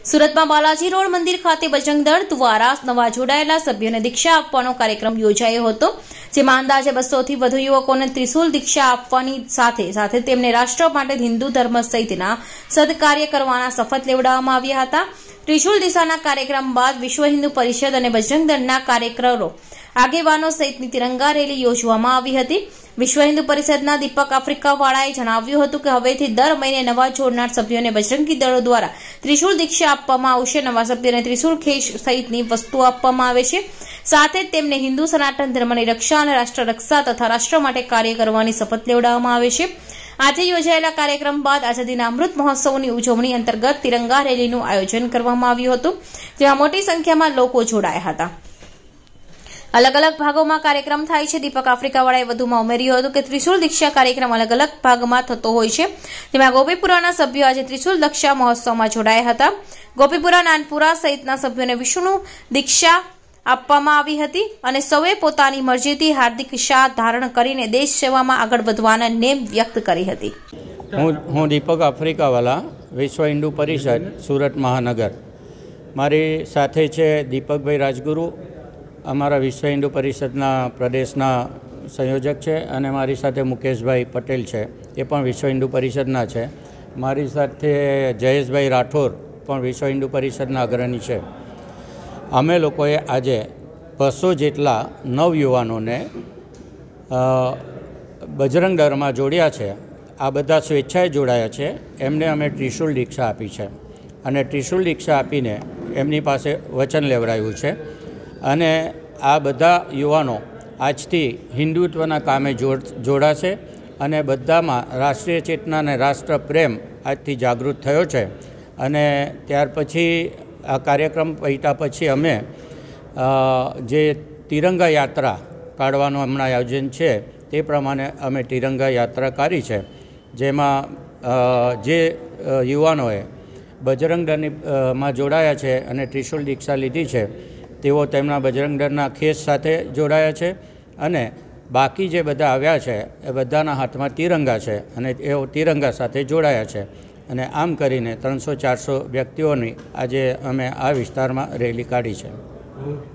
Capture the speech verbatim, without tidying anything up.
સુરતમાં બાલાજી રોડ મંદિર ખાતે બજરંગ દળ દ્વારા નવા જોડાયેલા સભ્યોને દીક્ષા આપવાનો કાર્યક્રમ યોજાયો હતો, જેમાં અંદાજે બસોથી વધુ યુવકોને ત્રિશુલ દીક્ષા આપવાની સાથે સાથે તેમને રાષ્ટ્ર માટે હિન્દુ ધર્મ સહિતના સદકાર્ય કરવાના શપથ લેવડાવવામાં આવ્યા હતા। ત્રિશુલ દિશાના કાર્યક્રમ બાદ વિશ્વ હિન્દુ પરિષદ અને બજરંગ દળના કાર્યકરો આગેવાનો સહિતની તિરંગા રેલી યોજવામાં આવી હતી। વિશ્વ હિન્દુ પરિષદના દીપક આફ્રિકાવાળાએ જણાવ્યું હતું કે હવેથી દર મહિને નવા જોડનાર સભ્યોને બજરંગી દળો દ્વારા ત્રિશુલ દીક્ષા આપવામાં આવશે। નવા સભ્યોને ત્રિશુલ ખેસ સહિતની વસ્તુઓ આપવામાં આવે છે, સાથે જ તેમને હિન્દુ સનાતન ધર્મની રક્ષા અને રાષ્ટ્ર રક્ષા તથા રાષ્ટ્ર માટે કાર્ય કરવાની શપથ લેવડાવવામાં આવે છે। આજે યોજાયેલા કાર્યક્રમ બાદ આઝાદીના અમૃત મહોત્સવની ઉજવણી અંતર્ગત તિરંગા રેલીનું આયોજન કરવામાં આવ્યું હતું, જેમાં મોટી સંખ્યામાં લોકો જોડાયા હતા। अलग अलग भागों में कार्यक्रम थाय छे। दीपक आफ्रिकावाळाए વધુમાં ઉમેર્યું હતું કે ત્રિશુલ દીક્ષા કાર્યક્રમ અલગ અલગ ભાગમાં થતો હોય છે, જેમાં ગોપીપુરાના સભ્યો આજે ત્રિશુલ દીક્ષા મહોત્સવમાં જોડાયા હતા। ગોપીપુરા, નાનપુરા સહિતના સભ્યોને વિષ્ણુ દીક્ષા આપવામાં આવી હતી અને સૌએ પોતાની મરજીથી હાર્દિક શાહ ધારણ કરીને દેશ સેવામાં આગળ વધવાના નેમ વ્યક્ત કરી હતી। હું હું દીપક આફ્રિકાવાલા, વિશ્વ હિન્દુ પરિષદ, સુરત મહાનગર। મારી સાથે છે દીપકભાઈ રાજગુરુ, અમાरा विश्व हिंदू परिषदना प्रदेशना संयोजक है, और मारी साथे मुकेशभाई पटेल है, ये पण विश्व हिंदू परिषदना है। मारी साथे जयेशभाई राठौर पण विश्व हिंदू परिषदना अग्रणी है। अमे लोकोए आजे बसो जेटला नवयुवानोने बजरंग दळ में जोड़्या है। आ बधा स्वेच्छाए जोड़ाया है। एमने अमे त्रिशूल दीक्षा आपी है और त्रिशूल दीक्षा आपीने एमनी पासे वचन लेवड़ाव्युं है। અને આ બધા યુવાનો આજથી હિન્દુત્વના કામે જોડ જોડાશે અને બધામાં રાષ્ટ્રીય ચેતના અને રાષ્ટ્ર પ્રેમ આજથી જાગૃત થયો છે। અને ત્યાર પછી આ કાર્યક્રમ પત્યા પછી અમે જે તિરંગા યાત્રા કાઢવાનું હમણાં આયોજન છે તે પ્રમાણે અમે તિરંગા યાત્રા કાઢી છે, જેમાં જે યુવાનોએ બજરંગ દળની માં જોડાયા છે અને ત્રિશુલ દીક્ષા લીધી છે તેઓ તેમના બજરંગ દળના ખેસ સાથે જોડાયા છે, અને બાકી જે બધા આવ્યા છે એ બધાના હાથમાં તિરંગા છે અને એઓ તિરંગા સાથે જોડાયા છે। અને આમ કરીને ત્રણસો ચારસો વ્યક્તિઓની આજે અમે આ વિસ્તારમાં રેલી કાઢી છે।